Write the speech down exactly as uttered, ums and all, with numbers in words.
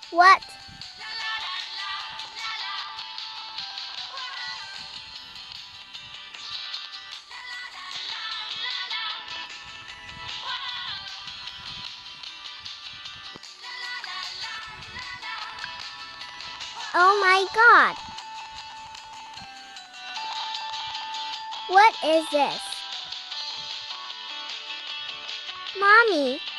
What? Oh my God! What is this? Mommy,